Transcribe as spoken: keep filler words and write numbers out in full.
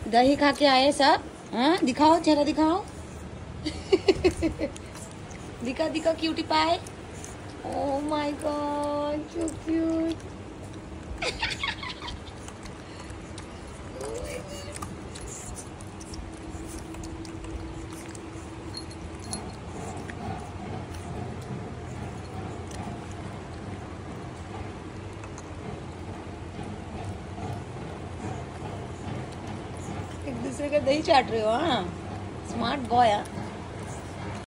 दही खा के आए सब। हाँ दिखाओ, चेहरा दिखाओ। दिखा दिखा क्यूटी पाए। Oh my god, so cute. एक दूसरे का दही चाट रहे हो। हाँ स्मार्ट बॉय।